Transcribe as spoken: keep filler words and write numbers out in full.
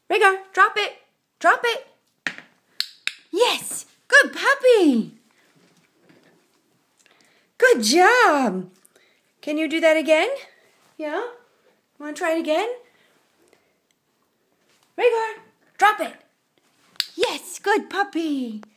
Rhaegar, drop it. Drop it. Yes, good puppy. Good job. Can you do that again? Yeah? Want to try it again? Rhaegar, drop it. Yes, good puppy.